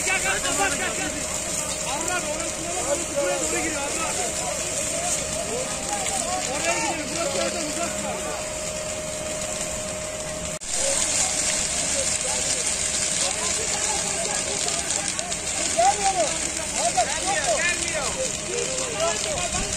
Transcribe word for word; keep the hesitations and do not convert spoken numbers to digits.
gel gel kapat gel gel. Arlar orası orası buraya doğru giriyor Arlar. Oraya gidiyor. Burası oradan uzak var. Gelmiyor mu? Gelmiyor. Gelmiyor.